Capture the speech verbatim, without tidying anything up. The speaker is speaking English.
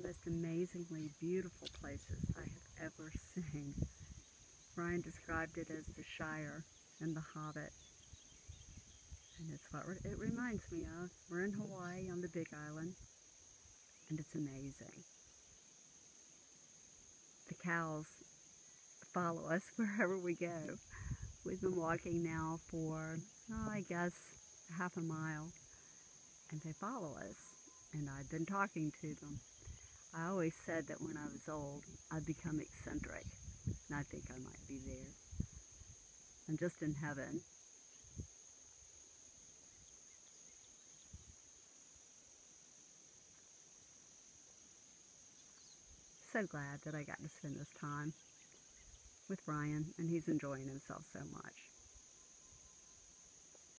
most amazingly beautiful places I have ever seen. Ryan described it as the Shire and the Hobbit, and it's what it reminds me of. We're in Hawaii on the Big Island, and it's amazing. The cows follow us wherever we go. We've been walking now for, oh, I guess, half a mile, and they follow us, and I've been talking to them. I always said that when I was old, I'd become eccentric, and I think I might be there. I'm just in heaven. So glad that I got to spend this time with Ryan, and he's enjoying himself so much.